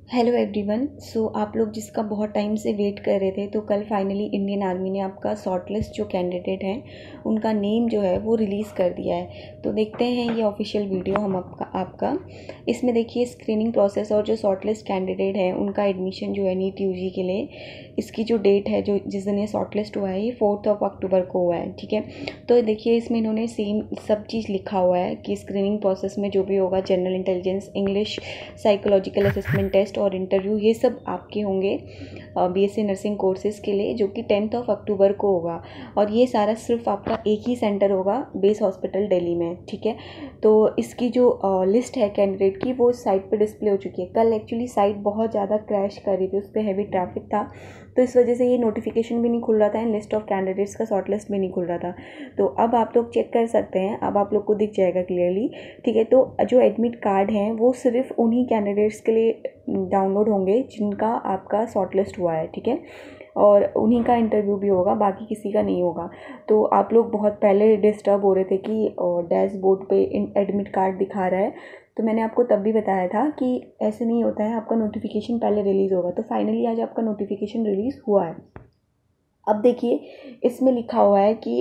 Hello everyone. सो आप लोग जिसका बहुत टाइम से वेट कर रहे थे, तो कल फाइनली इंडियन आर्मी ने आपका शॉर्टलिस्ट जो कैंडिडेट हैं उनका नेम जो है वो रिलीज़ कर दिया है। तो देखते हैं ये ऑफिशियल वीडियो हम आपका इसमें देखिए स्क्रीनिंग प्रोसेस और जो शॉर्टलिस्ट कैंडिडेट है उनका एडमिशन जो है नीट यूजी के लिए, इसकी जो डेट है जो जिस दिन ये शॉर्टलिस्ट हुआ है ये 4 अक्टूबर को हुआ है। ठीक है, तो देखिए इसमें इन्होंने सेम सब चीज़ लिखा हुआ है कि स्क्रीनिंग प्रोसेस में जो भी होगा, general intelligence, English, psychological assessment test और इंटरव्यू, ये सब आपके होंगे बीएससी नर्सिंग कोर्सेज़ के लिए, जो कि 10 अक्टूबर को होगा। और ये सारा सिर्फ आपका एक ही सेंटर होगा, बेस हॉस्पिटल दिल्ली में। ठीक है, तो इसकी जो लिस्ट है कैंडिडेट की वो साइट पे डिस्प्ले हो चुकी है। कल एक्चुअली साइट बहुत ज़्यादा क्रैश कर रही थी, उस पर हैवी ट्रैफिक था, तो इस वजह से ये नोटिफिकेशन भी नहीं खुल रहा था एंड लिस्ट ऑफ कैंडिडेट्स का शॉर्ट लिस्ट भी नहीं खुल रहा था। तो अब आप लोग चेक कर सकते हैं, अब आप लोग को दिख जाएगा क्लियरली। ठीक है, तो जो एडमिट कार्ड हैं वो सिर्फ उन्हीं कैंडिडेट्स के लिए डाउनलोड होंगे जिनका आपका शॉर्ट लिस्ट हुआ है। ठीक है, और उन्हीं का इंटरव्यू भी होगा, बाकी किसी का नहीं होगा। तो आप लोग बहुत पहले डिस्टर्ब हो रहे थे कि डैशबोर्ड पे एडमिट कार्ड दिखा रहा है, तो मैंने आपको तब भी बताया था कि ऐसे नहीं होता है, आपका नोटिफिकेशन पहले रिलीज़ होगा। तो फाइनली आज आपका नोटिफिकेशन रिलीज़ हुआ है। अब देखिए इसमें लिखा हुआ है कि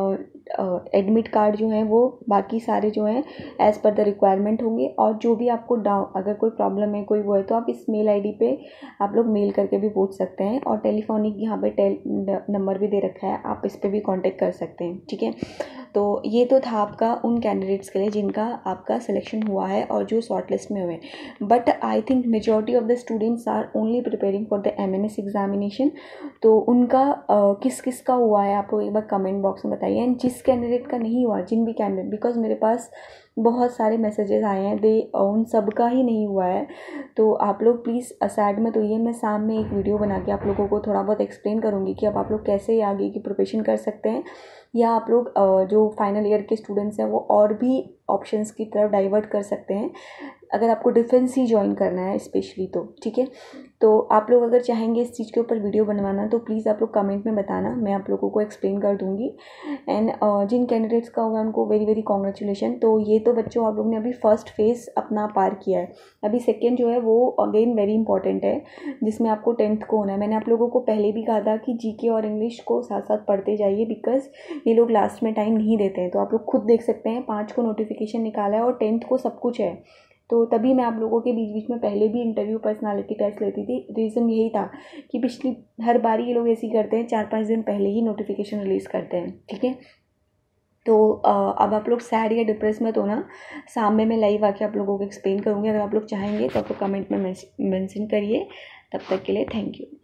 एडमिट कार्ड जो हैं वो बाकी सारे जो हैं एज़ पर द रिक्वायरमेंट होंगे, और जो भी आपको अगर कोई प्रॉब्लम है, कोई वो है, तो आप इस मेल आईडी पे आप लोग मेल करके भी पूछ सकते हैं। और टेलीफोनिक यहाँ पे नंबर भी दे रखा है, आप इस पर भी कांटेक्ट कर सकते हैं। ठीक है, तो ये तो था आपका उन कैंडिडेट्स के लिए जिनका आपका सिलेक्शन हुआ है और जो शॉर्ट लिस्ट में हुए। But I think majority of the students are only preparing for the MNS examination. तो उनका किस किस का हुआ है आप लोग एक बार कमेंट बॉक्स में बताइए, एंड जिस कैंडिडेट का नहीं हुआ, जिन भी कैंडिडेट, बिकॉज मेरे पास बहुत सारे मैसेजेस आए हैं, दे उन सब का ही नहीं हुआ है। तो आप लोग प्लीज़ सैड मत होइए, मैं शाम में एक वीडियो बना के आप लोगों को थोड़ा बहुत एक्सप्लेन करूँगी कि अब आप लोग कैसे आगे की प्रिपरेशन कर सकते हैं, या आप लोग जो फाइनल ईयर के स्टूडेंट्स हैं वो और भी ऑप्शंस की तरफ डाइवर्ट कर सकते हैं अगर आपको डिफेंस ही ज्वाइन करना है स्पेशली तो। ठीक है, तो आप लोग अगर चाहेंगे इस चीज़ के ऊपर वीडियो बनवाना तो प्लीज़ आप लोग कमेंट में बताना, मैं आप लोगों को एक्सप्लेन कर दूँगी। एंड जिन कैंडिडेट्स का होगा उनको वेरी वेरी कॉन्ग्रेचुलेशन। तो ये तो बच्चों आप लोग ने अभी फर्स्ट फेज़ अपना पार किया है, अभी सेकेंड जो है वो अगेन वेरी इंपॉर्टेंट है, जिसमें आपको 10th को होना है। मैंने आप लोगों को पहले भी कहा था कि जीके और इंग्लिश को साथ साथ पढ़ते जाइए, बिकॉज ये लोग लास्ट में टाइम नहीं देते हैं। तो आप लोग खुद देख सकते हैं 5 को नोटिफिकेशन निकाला है और 10th को सब कुछ है। तो तभी मैं आप लोगों के बीच बीच में पहले भी इंटरव्यू पर्सनालिटी टेस्ट लेती थी। रीज़न यही था कि पिछली हर बार ये लोग ऐसे ही करते हैं, 4-5 दिन पहले ही नोटिफिकेशन रिलीज़ करते हैं। ठीक है, तो अब आप लोग सैड या डिप्रेस मत होना, सामने मैं लाइव आके आप लोगों को एक्सप्लेन करूँगी। अगर आप लोग चाहेंगे तो आप लोग कमेंट में मेंशन करिए। तब तक के लिए थैंक यू।